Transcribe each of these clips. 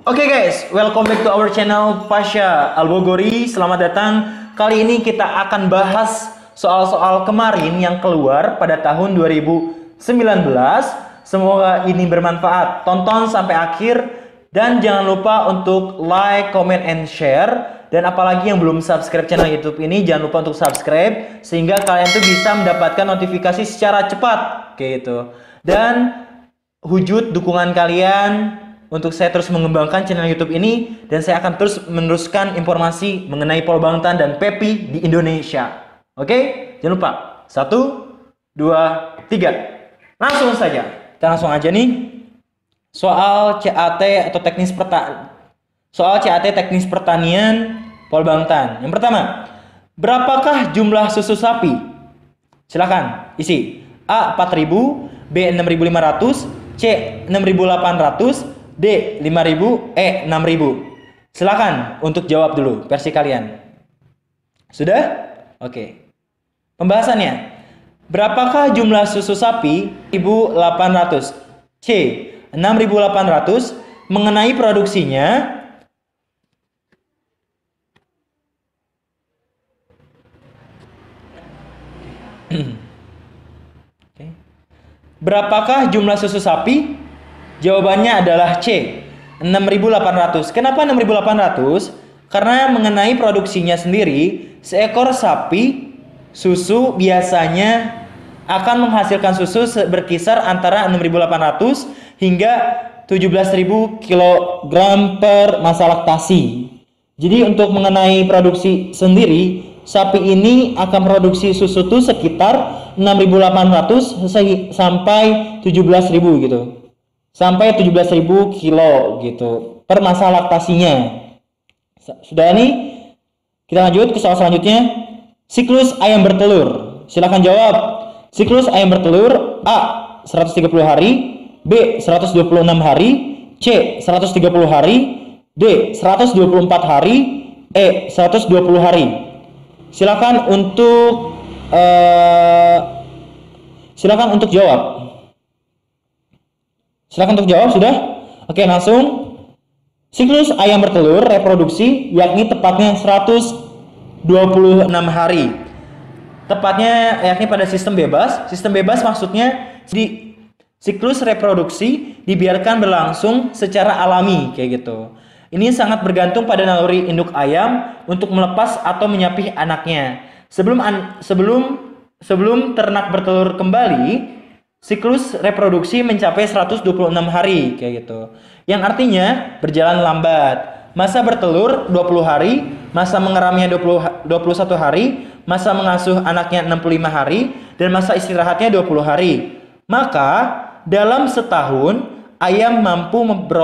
Oke guys, welcome back to our channel Pasha Albogori. Selamat datang. Kali ini kita akan bahas soal-soal kemarin yang keluar pada tahun 2019. Semoga ini bermanfaat. Tonton sampai akhir dan jangan lupa untuk like, comment, and share. Dan apalagi yang belum subscribe channel YouTube ini, jangan lupa untuk subscribe sehingga kalian tuh bisa mendapatkan notifikasi secara cepat kayak gitu. Dan wujud dukungan kalian untuk saya terus mengembangkan channel YouTube ini, dan saya akan terus meneruskan informasi mengenai Polbangtan dan PEPI di Indonesia. Oke? Jangan lupa. 1, 2, 3. Langsung saja. Kita langsung aja nih. Soal CAT atau teknis pertanian Polbangtan. Yang pertama, berapakah jumlah susu sapi? Silakan isi. A 4.000, B 6.500, C 6.800, D 5.000, E 6.000. Silakan untuk jawab dulu versi kalian. Sudah? Oke. Pembahasannya. Berapakah jumlah susu sapi? 1.800. C 6.800. Mengenai produksinya, berapakah jumlah susu sapi? Jawabannya adalah C, 6.800. Kenapa 6.800? Karena mengenai produksinya sendiri, seekor sapi susu biasanya akan menghasilkan susu berkisar antara 6.800 hingga 17.000 kg per masa laktasi. Jadi untuk mengenai produksi sendiri, sapi ini akan produksi susu tuh sekitar 6.800 sampai 17.000 gitu. Sampai 17.000 kilo gitu per masa laktasinya. Sudah nih, kita lanjut ke soal selanjutnya. Siklus ayam bertelur. Silakan jawab. Siklus ayam bertelur: A 130 hari, B 126 hari, C 130 hari, D 124 hari, E 120 hari. Silakan untuk jawab. Silakan untuk jawab. Sudah? Oke, langsung. Siklus ayam bertelur reproduksi yakni tepatnya 126 hari. Tepatnya yakni pada sistem bebas. Sistem bebas maksudnya di siklus reproduksi dibiarkan berlangsung secara alami kayak gitu. Ini sangat bergantung pada naluri induk ayam untuk melepas atau menyapih anaknya. Sebelum ternak bertelur kembali, siklus reproduksi mencapai 126 hari kayak gitu. Yang artinya berjalan lambat. Masa bertelur 20 hari, masa mengeramnya 21 hari, masa mengasuh anaknya 65 hari, dan masa istirahatnya 20 hari. Maka dalam setahun ayam mampu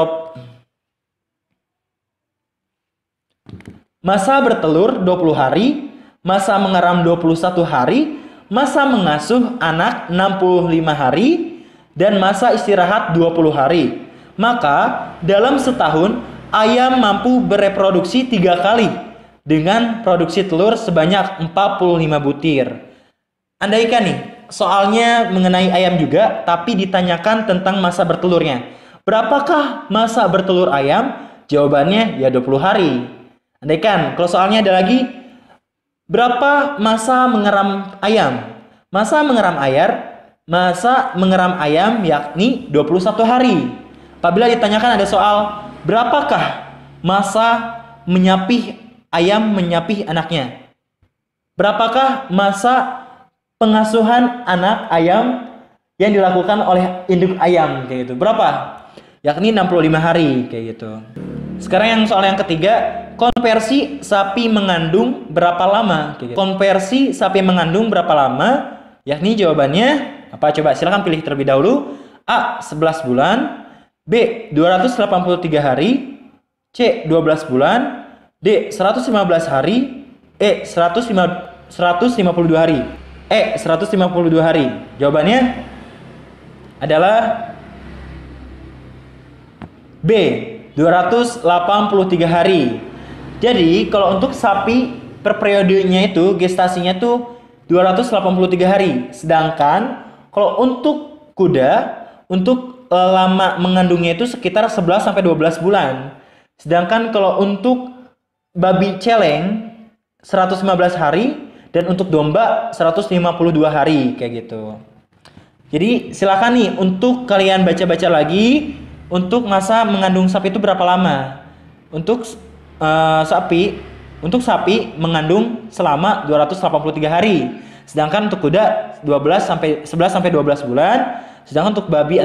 masa bertelur 20 hari, masa mengeram 21 hari, masa mengasuh anak 65 hari, dan masa istirahat 20 hari. Maka dalam setahun ayam mampu bereproduksi 3 kali dengan produksi telur sebanyak 45 butir. Andaikan nih, soalnya mengenai ayam juga, tapi ditanyakan tentang masa bertelurnya. Berapakah masa bertelur ayam? Jawabannya ya 20 hari. Andaikan, kalau soalnya ada lagi, berapa masa mengeram ayam? Masa mengeram ayam yakni 21 hari. Apabila ditanyakan ada soal, berapakah masa ayam menyapih anaknya? Berapakah masa pengasuhan anak ayam yang dilakukan oleh induk ayam kayak gitu? Berapa? Yakni 65 hari kayak gitu. Sekarang yang soal yang ketiga, konversi sapi mengandung berapa lama? Konversi sapi mengandung berapa lama? Yakni jawabannya apa? Coba silakan pilih terlebih dahulu. A 11 bulan, B 283 hari, C 12 bulan, D 115 hari, E 152 hari. E 152 hari. Jawabannya adalah B 283 hari. Jadi kalau untuk sapi per periodenya itu gestasinya tuh 283 hari. Sedangkan kalau untuk kuda, untuk lama mengandungnya itu sekitar 11 sampai 12 bulan. Sedangkan kalau untuk babi celeng 115 hari dan untuk domba 152 hari kayak gitu. Jadi silakan nih untuk kalian baca-baca lagi untuk masa mengandung sapi itu berapa lama. Untuk sapi mengandung selama 283 hari. Sedangkan untuk kuda 11 sampai 12 bulan. Sedangkan untuk babi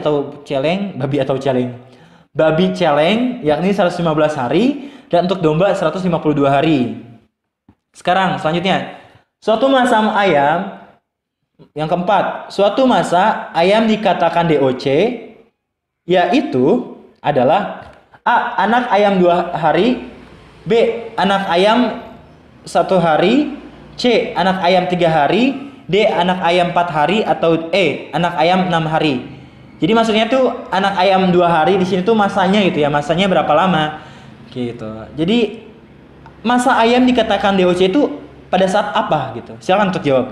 celeng yakni 115 hari dan untuk domba 152 hari. Sekarang selanjutnya, suatu masa ayam yang keempat, suatu masa ayam dikatakan DOC yaitu adalah A. Anak ayam 2 hari, B. Anak ayam 1 hari, C. Anak ayam 3 hari, D. Anak ayam 4 hari, atau E. Anak ayam 6 hari. Jadi maksudnya tuh anak ayam 2 hari di sini tuh masanya gitu ya, masanya berapa lama gitu. Jadi masa ayam dikatakan DOC itu pada saat apa gitu? Silakan untuk jawab.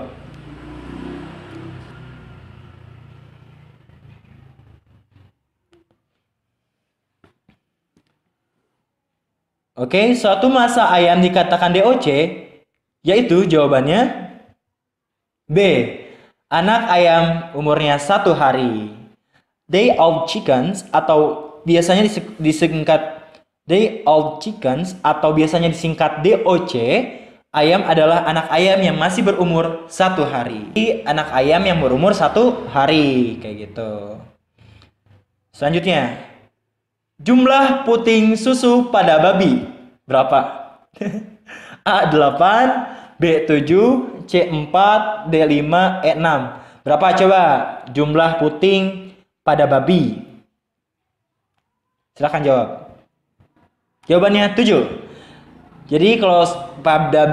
Oke, suatu masa ayam dikatakan DOC, yaitu jawabannya B. Anak ayam umurnya 1 hari. Day old chickens atau biasanya disingkat Day old chickens atau biasanya disingkat DOC, ayam adalah anak ayam yang masih berumur 1 hari. Anak ayam yang berumur 1 hari, kayak gitu. Selanjutnya, jumlah puting susu pada babi berapa? A 8, B 7, C 4, D 5, E 6. Berapa coba jumlah puting pada babi? Silahkan jawab. Jawabannya 7. Jadi kalau pada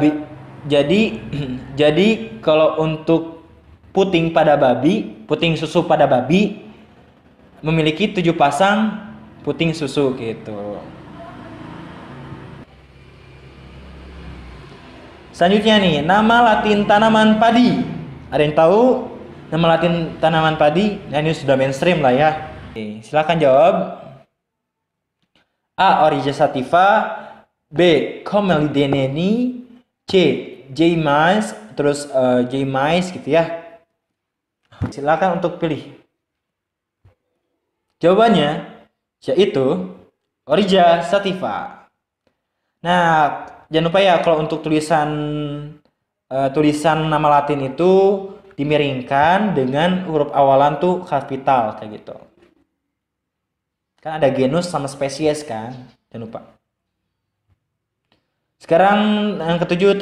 jadi kalau untuk puting susu pada babi memiliki 7 pasang puting susu gitu. Selanjutnya nih, nama Latin tanaman padi. Ada yang tahu nama Latin tanaman padi? Nah, ini sudah mainstream lah ya. Oke, silakan jawab. A. Oryza sativa, B. Comelinideni, C. J. mais, terus J. mais gitu ya. Silakan untuk pilih. Jawabannya yaitu Oryza sativa. Nah, jangan lupa ya kalau untuk tulisan nama Latin itu dimiringkan dengan huruf awalan tuh kapital kayak gitu. Kan ada genus sama spesies kan, jangan lupa. Sekarang yang ketujuh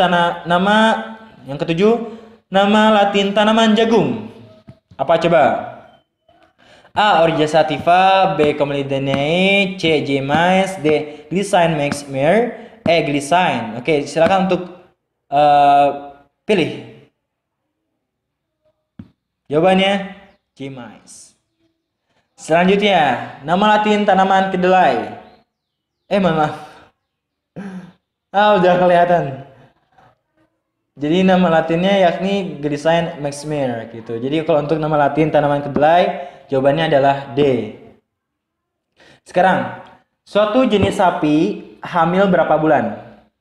nama Latin tanaman jagung. Apa coba? A. Oryza sativa, B. Comelinideni, C. J. mais, D. Glycine maximum, E. Glycine. Oke, silakan untuk pilih. Jawabannya J. mais. Selanjutnya, nama Latin tanaman kedelai. Maaf. Udah kelihatan. Jadi nama Latinnya yakni Glycine maximum gitu. Jadi kalau untuk nama Latin tanaman kedelai, jawabannya adalah D. Sekarang, suatu jenis sapi hamil berapa bulan?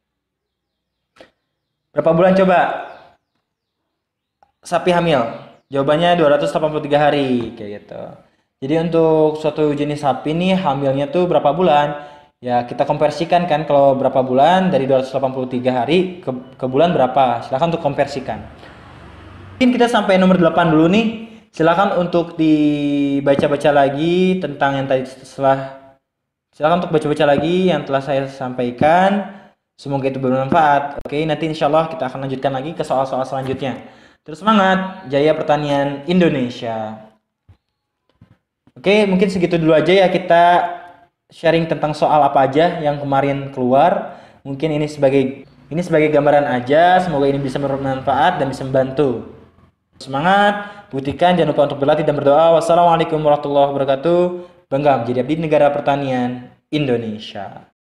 Berapa bulan coba? Sapi hamil. Jawabannya 283 hari kayak gitu. Jadi untuk suatu jenis sapi nih hamilnya tuh berapa bulan? Ya kita konversikan kan, kalau berapa bulan dari 283 hari ke bulan berapa? Silahkan untuk konversikan. Mungkin kita sampai nomor 8 dulu nih. Silahkan untuk dibaca-baca lagi tentang yang tadi silahkan untuk baca-baca lagi yang telah saya sampaikan. Semoga itu bermanfaat. Oke, nanti insya Allah kita akan lanjutkan lagi ke soal-soal selanjutnya. Terus semangat, jaya pertanian Indonesia. Oke, mungkin segitu dulu aja ya, kita sharing tentang soal apa aja yang kemarin keluar. Mungkin ini sebagai gambaran aja, semoga ini bisa bermanfaat dan bisa membantu. Semangat, buktikan, jangan lupa untuk berlatih dan berdoa. Wassalamualaikum warahmatullahi wabarakatuh. Bangga menjadi abdi negara pertanian Indonesia.